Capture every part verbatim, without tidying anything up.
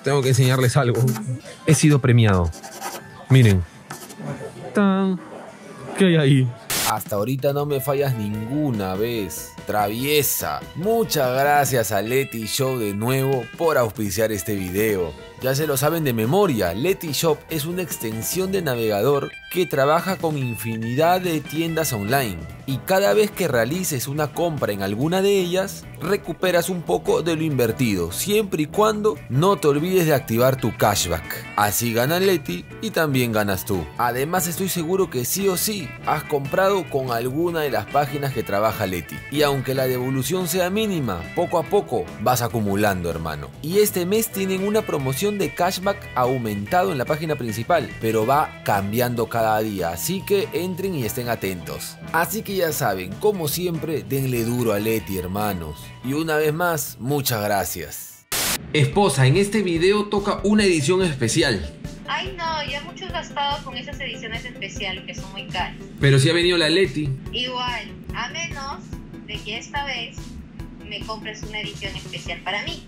tengo que enseñarles algo. He sido premiado. Miren. ¡Tan! ¿Qué hay ahí? Hasta ahorita no me fallas ninguna vez. Traviesa. Muchas gracias a Leti Shop de nuevo por auspiciar este video. Ya se lo saben de memoria, Leti Shop es una extensión de navegador que trabaja con infinidad de tiendas online. Y cada vez que realices una compra en alguna de ellas, recuperas un poco de lo invertido, siempre y cuando no te olvides de activar tu cashback. Así gana Leti y también ganas tú. Además, estoy seguro que sí o sí has comprado con alguna de las páginas que trabaja Leti. Y aunque la devolución sea mínima, poco a poco vas acumulando, hermano. Y este mes tienen una promoción de cashback aumentado en la página principal, pero va cambiando cada día, así que entren y estén atentos. Así que ya saben, como siempre, denle duro a Leti, hermanos. Y una vez más, muchas gracias. Esposa, en este video toca una edición especial. Ay no, ya muchos gastados con esas ediciones especiales que son muy caras. Pero si ha venido la Leti. Igual, a menos de que esta vez me compres una edición especial para mí.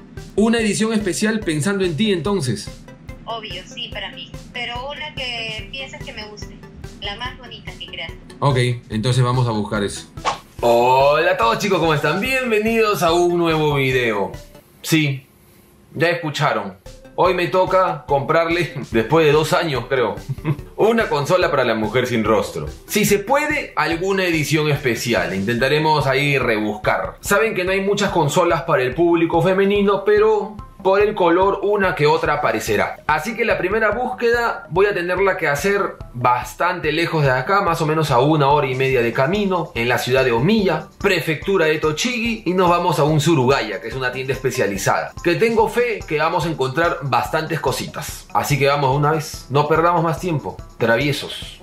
Una edición especial pensando en ti, entonces. Obvio, sí, para mí. Pero una que pienses que me guste. La más bonita que creas. Ok, entonces vamos a buscar eso. Hola a todos, chicos, ¿cómo están? Bienvenidos a un nuevo video. Sí, ya escucharon. Hoy me toca comprarle, después de dos años creo, una consola para la mujer sin rostro. Si se puede, alguna edición especial. Intentaremos ahí rebuscar. Saben que no hay muchas consolas para el público femenino, pero por el color una que otra aparecerá. Así que la primera búsqueda voy a tenerla que hacer bastante lejos de acá, más o menos a una hora y media de camino, en la ciudad de Omiya, prefectura de Tochigi, y nos vamos a un Surugaya, que es una tienda especializada, que tengo fe que vamos a encontrar bastantes cositas. Así que vamos una vez, no perdamos más tiempo, traviesos.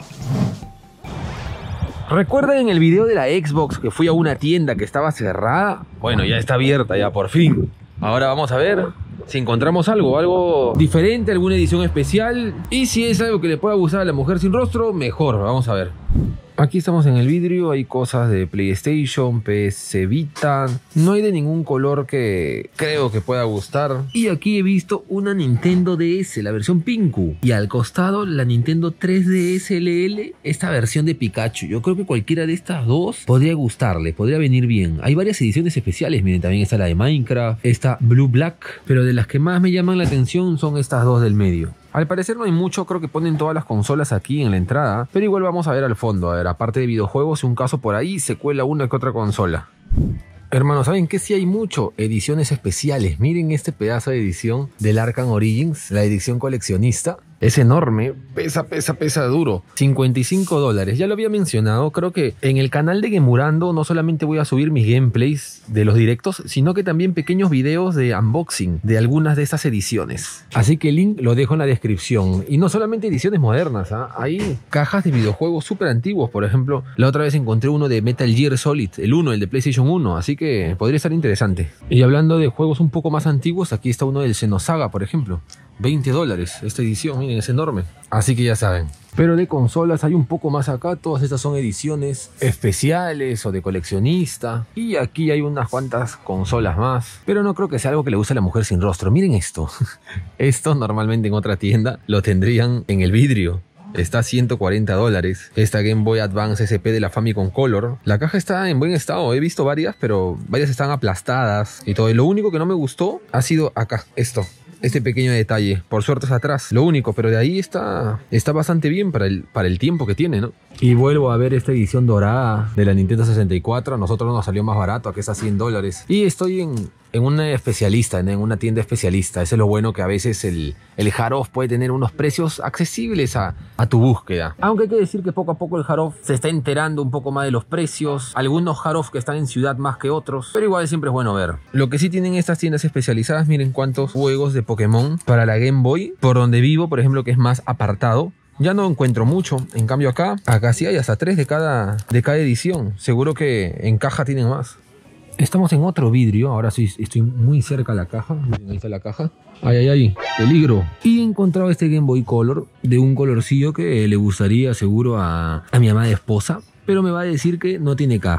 ¿Recuerdan en el video de la Xbox que fui a una tienda que estaba cerrada? Bueno, ya está abierta, ya por fin. Ahora vamos a ver si encontramos algo, algo diferente, alguna edición especial. Y si es algo que le pueda gustar a la mujer sin rostro, mejor, vamos a ver. Aquí estamos en el vidrio, hay cosas de PlayStation, P S Vita. No hay de ningún color que creo que pueda gustar. Y aquí he visto una Nintendo D S, la versión Pinku. Y al costado la Nintendo tres D S L L, esta versión de Pikachu. Yo creo que cualquiera de estas dos podría gustarle, podría venir bien. Hay varias ediciones especiales, miren, también está la de Minecraft, está Blue Black. Pero de las que más me llaman la atención son estas dos del medio. Al parecer no hay mucho, creo que ponen todas las consolas aquí en la entrada, pero igual vamos a ver al fondo. A ver, aparte de videojuegos, si un caso por ahí se cuela una que otra consola. Hermanos, ¿saben qué? Sí hay mucho. Ediciones especiales. Miren este pedazo de edición del Arkham Origins, la edición coleccionista. Es enorme, pesa, pesa, pesa duro. cincuenta y cinco dólares. Ya lo había mencionado, creo que en el canal de Gemurando no solamente voy a subir mis gameplays de los directos, sino que también pequeños videos de unboxing de algunas de estas ediciones. Así que el link lo dejo en la descripción. Y no solamente ediciones modernas, ¿eh? Hay cajas de videojuegos súper antiguos. Por ejemplo, la otra vez encontré uno de Metal Gear Solid, el uno, el de PlayStation uno. Así que podría estar interesante. Y hablando de juegos un poco más antiguos, aquí está uno del Xenosaga, por ejemplo. veinte dólares esta edición, miren, es enorme. Así que ya saben. Pero de consolas hay un poco más acá. Todas estas son ediciones especiales o de coleccionista. Y aquí hay unas cuantas consolas más. Pero no creo que sea algo que le guste a la mujer sin rostro. Miren esto. Esto normalmente en otra tienda lo tendrían en el vidrio. Está a ciento cuarenta dólares. Esta Game Boy Advance S P de la Famicom Color. La caja está en buen estado. He visto varias, pero varias están aplastadas y todo. Y lo único que no me gustó ha sido acá, esto. Este pequeño detalle, por suerte es atrás, lo único, pero de ahí está, está bastante bien para el, para el tiempo que tiene, ¿no? Y vuelvo a ver esta edición dorada de la Nintendo sesenta y cuatro, a nosotros nos salió más barato, aquí está a cien dólares. Y estoy en, en una especialista, en una tienda especialista. Eso es lo bueno, que a veces el, el Hard-Off puede tener unos precios accesibles a, a tu búsqueda. Aunque hay que decir que poco a poco el Hard-Off se está enterando un poco más de los precios. Algunos Hard-Off que están en ciudad más que otros, pero igual siempre es bueno ver. Lo que sí tienen estas tiendas especializadas, miren cuántos juegos de Pokémon para la Game Boy. Por donde vivo, por ejemplo, que es más apartado, ya no encuentro mucho. En cambio acá, acá sí hay hasta tres de cada, de cada edición. Seguro que en caja tienen más. Estamos en otro vidrio, ahora sí estoy muy cerca a la caja. Miren, ahí está la caja. Ay, ay, ay, peligro. Y he encontrado este Game Boy Color de un colorcillo que le gustaría seguro a, a mi amada esposa. Pero me va a decir que no tiene caja, que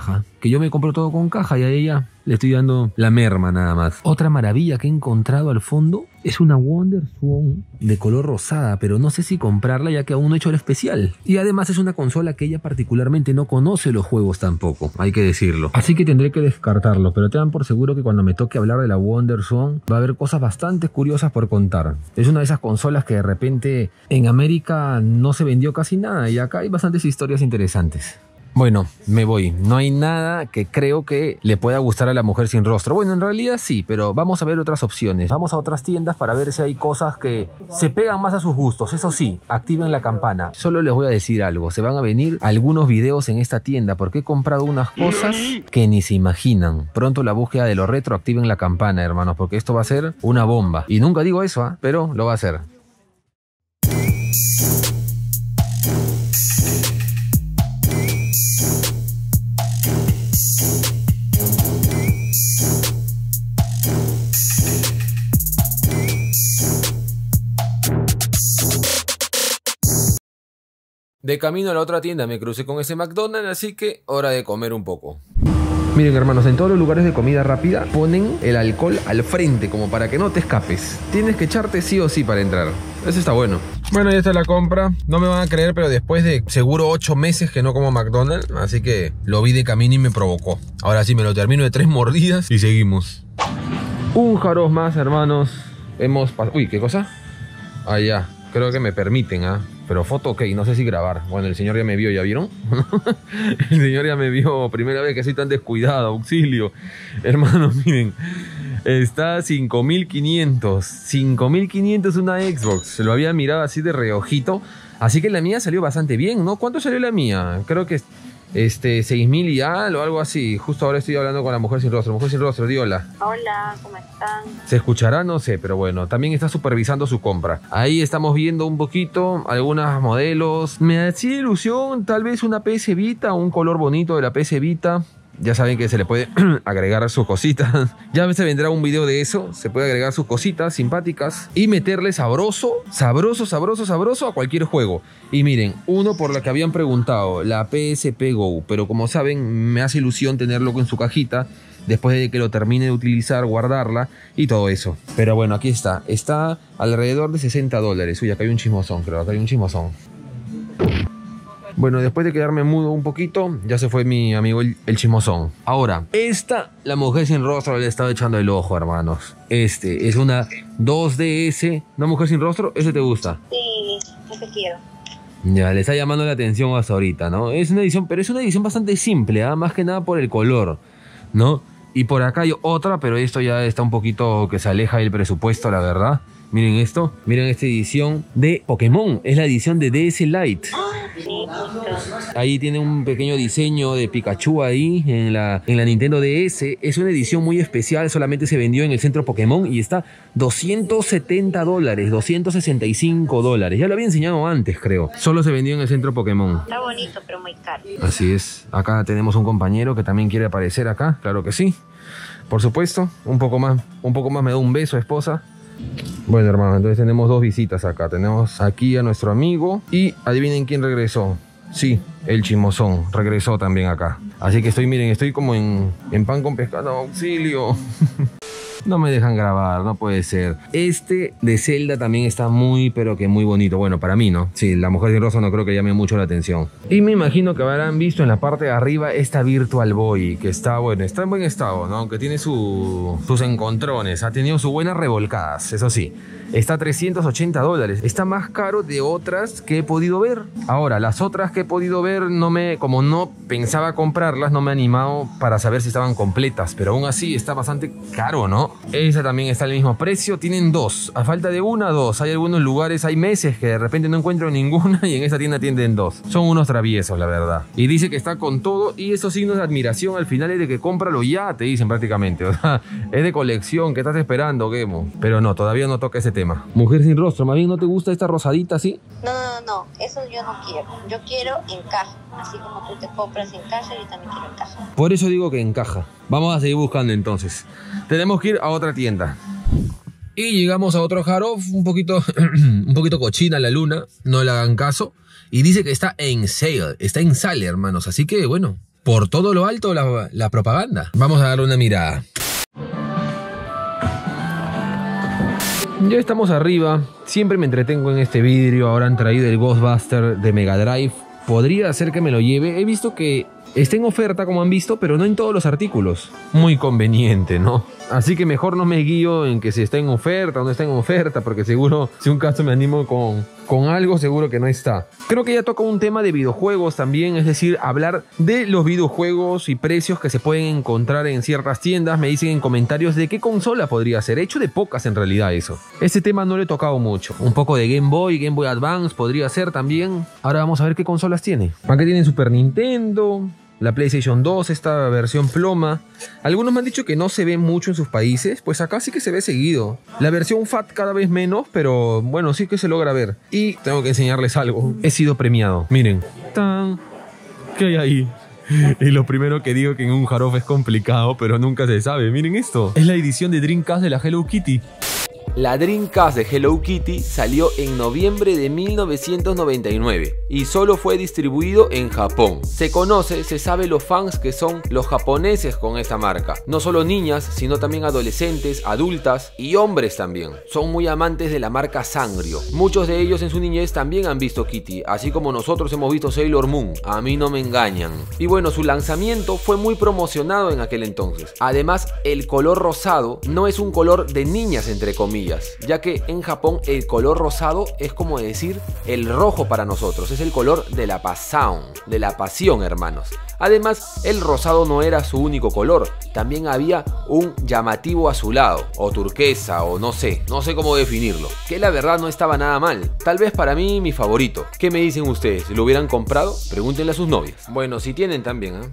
que yo me compro todo con caja y a ella le estoy dando la merma nada más. Otra maravilla que he encontrado al fondo es una WonderSwan de color rosada, pero no sé si comprarla ya que aún no he hecho el especial. Y además es una consola que ella particularmente no conoce los juegos tampoco, hay que decirlo. Así que tendré que descartarlo, pero tengan por seguro que cuando me toque hablar de la WonderSwan va a haber cosas bastante curiosas por contar. Es una de esas consolas que de repente en América no se vendió casi nada y acá hay bastantes historias interesantes. Bueno, me voy. No hay nada que creo que le pueda gustar a la mujer sin rostro. Bueno, en realidad sí, pero vamos a ver otras opciones. Vamos a otras tiendas para ver si hay cosas que se pegan más a sus gustos. Eso sí, activen la campana. Solo les voy a decir algo. Se van a venir algunos videos en esta tienda porque he comprado unas cosas que ni se imaginan. Pronto la búsqueda de lo retro, activen la campana, hermanos, porque esto va a ser una bomba. Y nunca digo eso, ¿eh? Pero lo va a hacer. De camino a la otra tienda me crucé con ese McDonald's, así que hora de comer un poco. Miren, hermanos, en todos los lugares de comida rápida ponen el alcohol al frente, como para que no te escapes. Tienes que echarte sí o sí para entrar. Eso está bueno. Bueno, ya está la compra. No me van a creer, pero después de seguro ocho meses que no como McDonald's, así que lo vi de camino y me provocó. Ahora sí, me lo termino de tres mordidas y seguimos. Un jaros más, hermanos. Hemos pasado... Uy, ¿qué cosa? Ah, ya. Creo que me permiten, ¿ah? ¿eh? Pero foto ok, no sé si grabar. Bueno, el señor ya me vio, ¿ya vieron? El señor ya me vio, primera vez que soy tan descuidado, auxilio. Hermanos, miren, está cinco mil quinientos. cinco mil quinientos una Xbox. Se lo había mirado así de reojito. Así que la mía salió bastante bien, ¿no? ¿Cuánto salió la mía? Creo que este, seis mil y algo, algo así. Justo ahora estoy hablando con la mujer sin rostro. Mujer sin rostro, di hola. Hola, ¿cómo están? ¿Se escuchará? No sé, pero bueno, también está supervisando su compra. Ahí estamos viendo un poquito algunos modelos. Me hacía ilusión tal vez una P S Vita, un color bonito de la P S Vita. Ya saben que se le puede agregar sus cositas. Ya se vendrá un video de eso. Se puede agregar sus cositas simpáticas y meterle sabroso, sabroso, sabroso, sabroso a cualquier juego. Y miren, uno por la que habían preguntado, la P S P Go. Pero como saben, me hace ilusión tenerlo en su cajita. Después de que lo termine de utilizar, guardarla y todo eso. Pero bueno, aquí está. Está alrededor de sesenta dólares. Uy, acá hay un chismosón, creo. Acá hay un chismosón. Bueno, después de quedarme mudo un poquito, ya se fue mi amigo el, el chismosón. Ahora, esta, la mujer sin rostro le he estado echando el ojo, hermanos. Este es una dos D S. ¿Una mujer sin rostro? ¿Ese te gusta? Sí, ese quiero. Ya, le está llamando la atención hasta ahorita, ¿no? Es una edición, pero es una edición bastante simple, ¿eh? Más que nada por el color, ¿no? Y por acá hay otra, pero esto ya está un poquito que se aleja del presupuesto, la verdad. Miren esto, miren esta edición de Pokémon. Es la edición de D S Lite. Ahí tiene un pequeño diseño de Pikachu ahí en la, en la Nintendo D S. Es una edición muy especial, solamente se vendió en el centro Pokémon y está doscientos setenta dólares, doscientos sesenta y cinco dólares. Ya lo había enseñado antes, creo. Solo se vendió en el centro Pokémon. Está bonito, pero muy caro. Así es. Acá tenemos un compañero que también quiere aparecer acá. Claro que sí. Por supuesto. Un poco más, un poco más me da un beso, esposa. Bueno, hermanos, entonces tenemos dos visitas acá. Tenemos aquí a nuestro amigo y adivinen quién regresó. Sí, el chismosón regresó también acá. Así que estoy, miren, estoy como en, en pan con pescado. ¡Auxilio! No me dejan grabar, no puede ser. Este de Zelda también está muy, pero que muy bonito. Bueno, para mí, ¿no? Sí, la mujer sin rostro no creo que llame mucho la atención. Y me imagino que habrán visto en la parte de arriba esta Virtual Boy, que está, bueno, está en buen estado, ¿no? Aunque tiene su, sus encontrones, ha tenido sus buenas revolcadas, eso sí. Está a trescientos ochenta dólares. Está más caro de otras que he podido ver. Ahora, las otras que he podido ver, no me, como no pensaba comprarlas, no me he animado para saber si estaban completas. Pero aún así está bastante caro, ¿no? Esa también está al mismo precio. Tienen dos. A falta de una, dos. Hay algunos lugares, hay meses que de repente no encuentro ninguna y en esa tienda tienden dos. Son unos traviesos, la verdad. Y dice que está con todo y esos signos de admiración al final es de que cómpralo ya, te dicen prácticamente. O sea, es de colección, ¿qué estás esperando, Gemo? Pero no, todavía no toca ese tema. Mujer sin rostro, ¿más bien no te gusta esta rosadita así? No, no, no, eso yo no quiero. Yo quiero en caja. Así como tú te compras en caja, yo también quiero en caja. Por eso digo que en caja. Vamos a seguir buscando entonces. Tenemos que ir a otra tienda. Y llegamos a otro Jarof, un poquito, un poquito cochina la luna, no le hagan caso. Y dice que está en sale, está en sale, hermanos. Así que, bueno, por todo lo alto la, la propaganda. Vamos a darle una mirada. Ya estamos arriba. Siempre me entretengo en este vidrio. Ahora han traído el Ghostbuster de Mega Drive. Podría ser que me lo lleve. He visto que está en oferta, como han visto, pero no en todos los artículos. Muy conveniente, ¿no? Así que mejor no me guío en que si está en oferta o no está en oferta, porque seguro, si un caso me animo con, con algo, seguro que no está. Creo que ya toca un tema de videojuegos también, es decir, hablar de los videojuegos y precios que se pueden encontrar en ciertas tiendas. Me dicen en comentarios de qué consola podría ser. He hecho de pocas en realidad eso. Ese tema no lo he tocado mucho. Un poco de Game Boy, Game Boy Advance podría ser también. Ahora vamos a ver qué consolas tiene. Acá tienen Super Nintendo, la PlayStation dos, esta versión ploma. Algunos me han dicho que no se ve mucho en sus países, pues acá sí que se ve seguido. La versión Fat cada vez menos, pero bueno, sí que se logra ver. Y tengo que enseñarles algo. He sido premiado. Miren. ¡Tan! ¿Qué hay ahí? Y lo primero que digo que en un Jarof es complicado, pero nunca se sabe. Miren esto. Es la edición de Dreamcast de la Hello Kitty. La Dreamcast de Hello Kitty salió en noviembre de mil novecientos noventa y nueve y solo fue distribuido en Japón. Se conoce, se sabe los fans que son los japoneses con esta marca. No solo niñas, sino también adolescentes, adultas y hombres también. Son muy amantes de la marca Sanrio. Muchos de ellos en su niñez también han visto Kitty, así como nosotros hemos visto Sailor Moon. A mí no me engañan. Y bueno, su lanzamiento fue muy promocionado en aquel entonces. Además, el color rosado no es un color de niñas, entre comillas, ya que en Japón el color rosado es como decir el rojo para nosotros, es el color de la pasión, de la pasión, hermanos. Además, el rosado no era su único color, también había un llamativo azulado, o turquesa, o no sé, no sé cómo definirlo, que la verdad no estaba nada mal, tal vez para mí mi favorito. ¿Qué me dicen ustedes? ¿Lo hubieran comprado? Pregúntenle a sus novias. Bueno, si tienen también, ¿eh?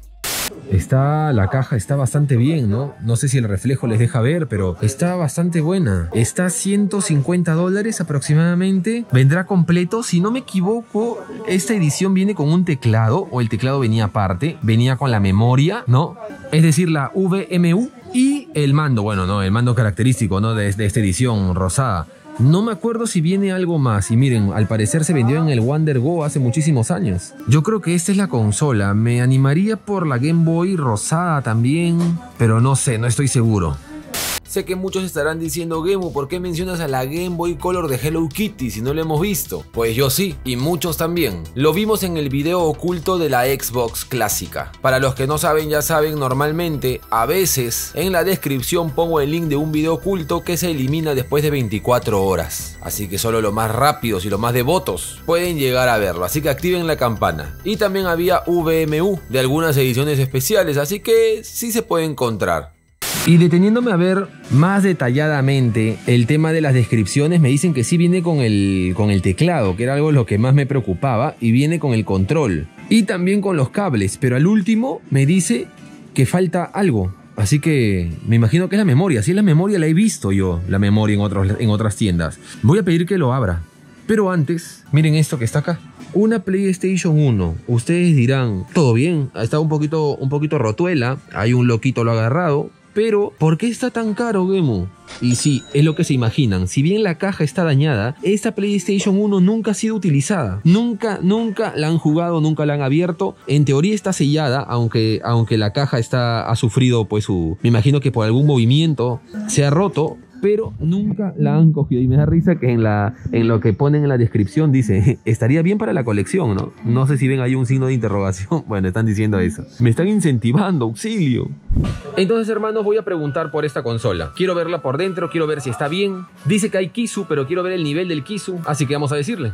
Está, la caja está bastante bien, ¿no? No sé si el reflejo les deja ver, pero está bastante buena. Está a ciento cincuenta dólares aproximadamente. Vendrá completo. Si no me equivoco, esta edición viene con un teclado, o el teclado venía aparte. Venía con la memoria, ¿no? Es decir, la V M U y el mando. Bueno, no, el mando característico, ¿no? De, de esta edición rosada. No me acuerdo si viene algo más. Y miren, al parecer se vendió en el Wonder Go hace muchísimos años. Yo creo que esta es la consola. Me animaría por la Game Boy rosada también, pero no sé, no estoy seguro. Sé que muchos estarán diciendo, Gemu, ¿por qué mencionas a la Game Boy Color de Hello Kitty si no lo hemos visto? Pues yo sí, y muchos también. Lo vimos en el video oculto de la Xbox clásica. Para los que no saben, ya saben, normalmente, a veces, en la descripción pongo el link de un video oculto que se elimina después de veinticuatro horas. Así que solo los más rápidos y los más devotos pueden llegar a verlo, así que activen la campana. Y también había V M U de algunas ediciones especiales, así que sí se puede encontrar. Y deteniéndome a ver más detalladamente el tema de las descripciones, me dicen que sí viene con el, con el teclado, que era algo lo que más me preocupaba, y viene con el control y también con los cables, pero al último me dice que falta algo. Así que me imagino que es la memoria. Si es la memoria, la he visto yo, la memoria en, otros, en otras tiendas. Voy a pedir que lo abra. Pero antes, miren esto que está acá. Una PlayStation uno. Ustedes dirán, todo bien, está un poquito, un poquito rotuela, hay un loquito lo ha agarrado. Pero, ¿por qué está tan caro, Gemu? Y sí, es lo que se imaginan. Si bien la caja está dañada, esta PlayStation uno nunca ha sido utilizada. Nunca, nunca la han jugado, nunca la han abierto. En teoría está sellada, aunque, aunque la caja está, ha sufrido, pues, su... Me imagino que por algún movimiento se ha roto, pero nunca la han cogido. Y me da risa que en, la, en lo que ponen en la descripción dice, estaría bien para la colección, ¿no? No sé si ven ahí un signo de interrogación. Bueno, están diciendo eso. Me están incentivando, auxilio. Entonces, hermanos, voy a preguntar por esta consola. Quiero verla por dentro, quiero ver si está bien. Dice que hay Kisu, pero quiero ver el nivel del Kisu. Así que vamos a decirle.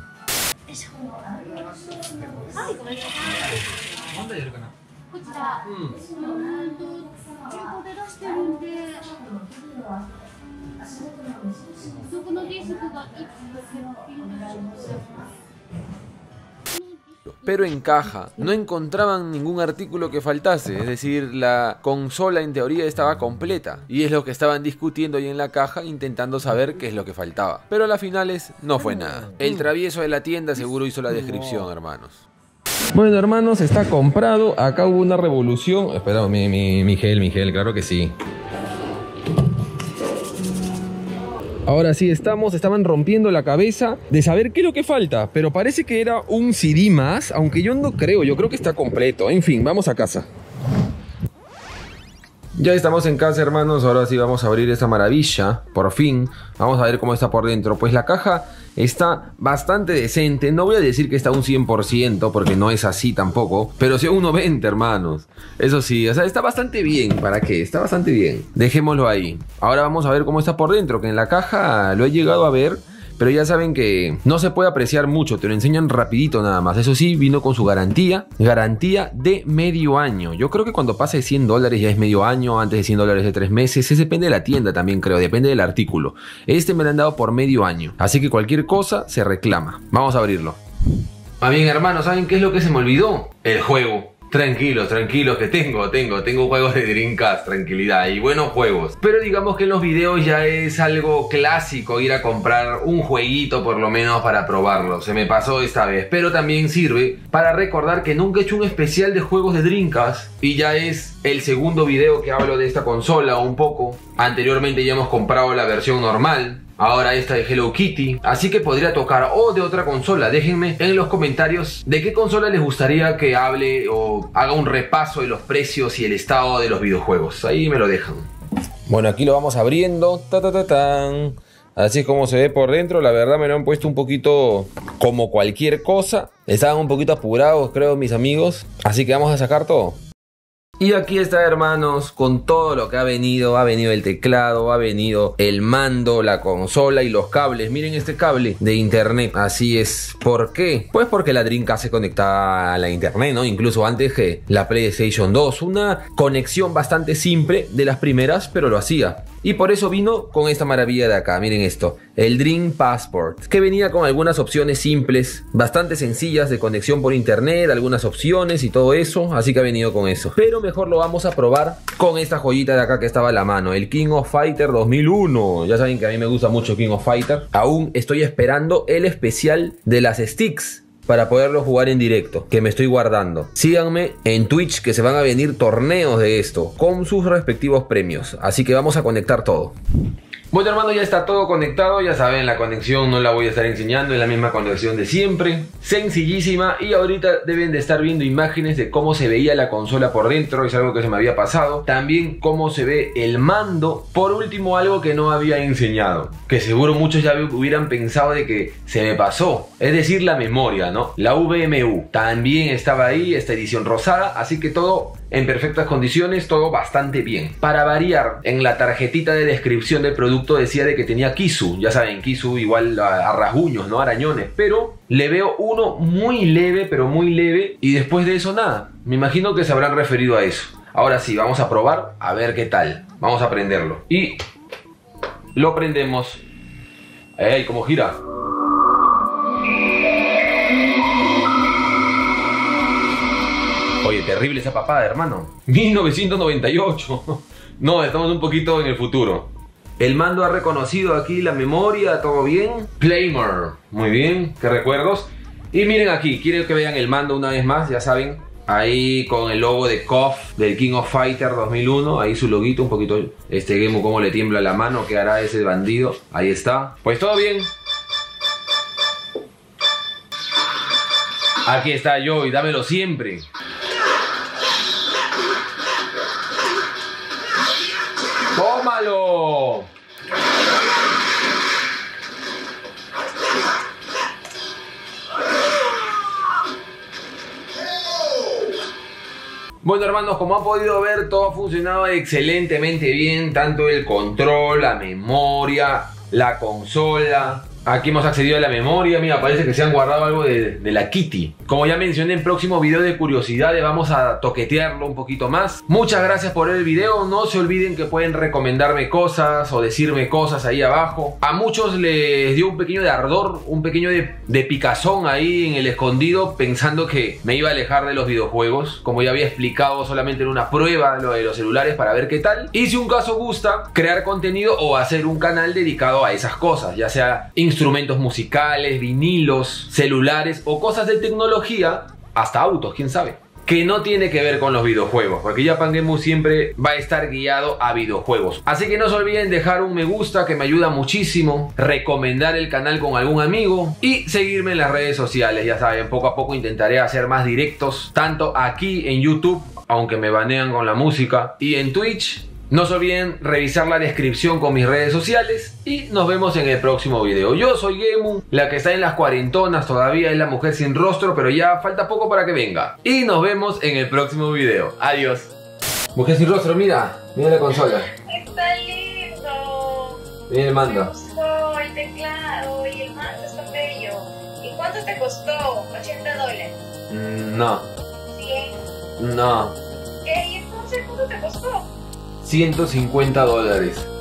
Pero en caja no encontraban ningún artículo que faltase, es decir, la consola en teoría estaba completa, y es lo que estaban discutiendo ahí en la caja, intentando saber qué es lo que faltaba. Pero a las finales no fue nada. El travieso de la tienda seguro hizo la descripción, hermanos. Bueno, hermanos, está comprado. Acá hubo una revolución. Espera, mi, mi, mi gel, mi gel, claro que sí. Ahora sí estamos, estaban rompiendo la cabeza de saber qué es lo que falta, pero parece que era un C D más, aunque yo no creo, yo creo que está completo. En fin, vamos a casa. Ya estamos en casa, hermanos. Ahora sí vamos a abrir esta maravilla, por fin. Vamos a ver cómo está por dentro. Pues la caja está bastante decente. No voy a decir que está un cien por ciento, porque no es así tampoco, pero sí un noventa, hermanos. Eso sí, o sea, está bastante bien. ¿Para qué? Está bastante bien. Dejémoslo ahí. Ahora vamos a ver cómo está por dentro, que en la caja lo he llegado a ver, pero ya saben que no se puede apreciar mucho, te lo enseñan rapidito nada más. Eso sí, vino con su garantía, garantía de medio año. Yo creo que cuando pase cien dólares ya es medio año, antes de cien dólares de tres meses. Eso depende de la tienda también, creo, depende del artículo. Este me lo han dado por medio año, así que cualquier cosa se reclama. Vamos a abrirlo. Ah, bien, hermanos, ¿saben qué es lo que se me olvidó? El juego. Tranquilos, tranquilos, que tengo, tengo, tengo juegos de Dreamcast, tranquilidad, y buenos juegos. Pero digamos que en los videos ya es algo clásico ir a comprar un jueguito por lo menos para probarlo. Se me pasó esta vez, pero también sirve para recordar que nunca he hecho un especial de juegos de Dreamcast. Y ya es el segundo video que hablo de esta consola un poco. Anteriormente ya hemos comprado la versión normal. Ahora esta de Hello Kitty, así que podría tocar o de otra consola. Déjenme en los comentarios de qué consola les gustaría que hable o haga un repaso de los precios y el estado de los videojuegos. Ahí me lo dejan. Bueno, aquí lo vamos abriendo. Ta, ta, ta, tan. Así es como se ve por dentro. La verdad me lo han puesto un poquito como cualquier cosa. Estaban un poquito apurados, creo, mis amigos. Así que vamos a sacar todo. Y aquí está, hermanos, con todo lo que ha venido. Ha venido el teclado, ha venido el mando, la consola y los cables. Miren este cable de internet. Así es. ¿Por qué? Pues porque la Dreamcast se conectaba a la internet, ¿no? Incluso antes que la PlayStation dos. Una conexión bastante simple, de las primeras, pero lo hacía. Y por eso vino con esta maravilla de acá. Miren esto, el Dream Passport, que venía con algunas opciones simples, bastante sencillas de conexión por internet, algunas opciones y todo eso. Así que ha venido con eso. Pero mejor lo vamos a probar con esta joyita de acá que estaba a la mano, el King of Fighter dos mil uno. Ya saben que a mí me gusta mucho King of Fighter. Aún estoy esperando el especial de las sticks para poderlo jugar en directo, que me estoy guardando. Síganme en Twitch, que se van a venir torneos de esto con sus respectivos premios. Así que vamos a conectar todo. Bueno, hermano, ya está todo conectado. Ya saben, la conexión no la voy a estar enseñando, es la misma conexión de siempre, sencillísima. Y ahorita deben de estar viendo imágenes de cómo se veía la consola por dentro. Es algo que se me había pasado. También cómo se ve el mando. Por último, algo que no había enseñado, que seguro muchos ya hubieran pensado de que se me pasó, es decir, la memoria, ¿no? La V M U también estaba ahí, esta edición rosada. Así que todo en perfectas condiciones, todo bastante bien. Para variar, en la tarjetita de descripción del producto decía de que tenía Kisu. Ya saben, Kisu igual a, a rasguños, ¿no? Arañones. Pero le veo uno muy leve, pero muy leve. Y después de eso nada. Me imagino que se habrán referido a eso. Ahora sí, vamos a probar a ver qué tal. Vamos a prenderlo. Y lo prendemos. ¡Ey! ¿Cómo gira? Oye, terrible esa papada, hermano. mil novecientos noventa y ocho. No, estamos un poquito en el futuro. El mando ha reconocido aquí la memoria, todo bien. Playmore, muy bien, qué recuerdos. Y miren aquí, quiero que vean el mando una vez más, ya saben. Ahí con el logo de C O F del King of Fighter dos mil uno. Ahí su loguito, un poquito este Gemu, cómo le tiembla la mano, que hará ese bandido. Ahí está. Pues todo bien. Aquí está yo y dámelo siempre. ¡Tómalo! Bueno, hermanos, como han podido ver, todo ha funcionado excelentemente bien. Tanto el control, la memoria, la consola. Aquí hemos accedido a la memoria. Mira, parece que se han guardado algo de, de la Kitty. Como ya mencioné en próximo video de curiosidades, vamos a toquetearlo un poquito más. Muchas gracias por el video. No se olviden que pueden recomendarme cosas o decirme cosas ahí abajo. A muchos les dio un pequeño de ardor, un pequeño de, de picazón ahí en el escondido, pensando que me iba a alejar de los videojuegos. Como ya había explicado, solamente en una prueba lo de los celulares para ver qué tal. Y si un caso gusta, crear contenido o hacer un canal dedicado a esas cosas, ya sea instrumentos musicales, vinilos, celulares o cosas de tecnología, hasta autos, quién sabe. que no tiene que ver con los videojuegos, porque Japan Game Mood siempre va a estar guiado a videojuegos. Así que no se olviden dejar un me gusta, que me ayuda muchísimo, recomendar el canal con algún amigo y seguirme en las redes sociales. Ya saben, poco a poco intentaré hacer más directos, tanto aquí en YouTube, aunque me banean con la música, y en Twitch. No se olviden revisar la descripción con mis redes sociales y nos vemos en el próximo video. Yo soy Gemu, la que está en las cuarentonas todavía, es la mujer sin rostro, pero ya falta poco para que venga. Y nos vemos en el próximo video. Adiós. Mujer sin rostro, mira, mira la consola. Está lindo. Mira el Me mando. gustó el teclado y el mando está bello. ¿Y cuánto te costó? ochenta dólares. Mm, no, cien. no. ¿Qué? ¿Y entonces cuánto te costó? ciento cincuenta dólares.